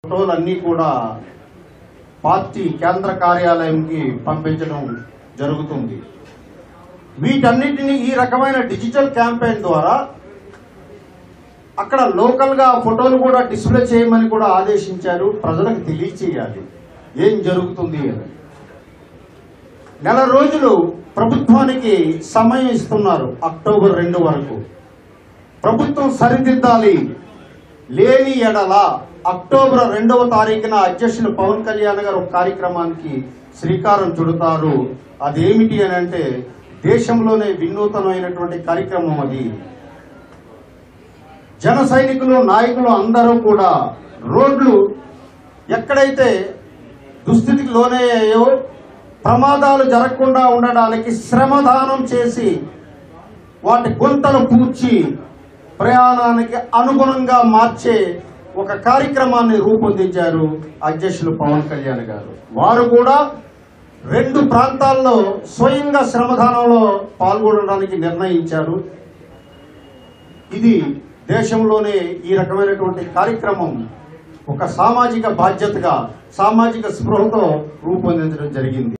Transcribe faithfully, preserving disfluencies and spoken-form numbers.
ఫోటోలన్నీ కూడా పార్టీ కేంద్ర కార్యాలయంకి పంపించడం జరుగుతుంది. వీటన్నిటిని ఈ రకమైన డిజిటల్ క్యాంపెయిన్ ద్వారా అక్కడ లోకల్గా ఫోటోలు కూడా డిస్ప్లే చేయమని కూడా ఆదేశించారు. ప్రజలకు తెలియచేయాలి ఏం జరుగుతుంది అని. నెల రోజులు ప్రభుత్వానికి సమయం ఇస్తున్నారు, అక్టోబర్ రెండు వరకు. ప్రభుత్వం సరిదిద్దాలి. లేని ఎడల అక్టోబర్ రెండవ తారీఖున అధ్యక్షులు పవన్ కళ్యాణ్ గారు ఒక కార్యక్రమానికి శ్రీకారం చుడతారు. అదేమిటి అని అంటే దేశంలోనే వినూతనమైనటువంటి కార్యక్రమం అది. జన సైనికులు నాయకులు అందరూ కూడా రోడ్లు ఎక్కడైతే దుస్థితికి లోనయ్యాయో ప్రమాదాలు జరగకుండా ఉండడానికి శ్రమదానం చేసి వాటి గుంతలు పూడ్చి ప్రయాణానికి అనుగుణంగా మార్చే ఒక కార్యక్రమాన్ని రూపొందించారు అధ్యక్షులు పవన్ కళ్యాణ్ గారు. వారు కూడా రెండు ప్రాంతాల్లో స్వయంగా శ్రమదానంలో పాల్గొనడానికి నిర్ణయించారు. ఇది దేశంలోనే ఈ రకమైనటువంటి కార్యక్రమం ఒక సామాజిక బాధ్యతగా సామాజిక స్పృహతో రూపొందించడం జరిగింది.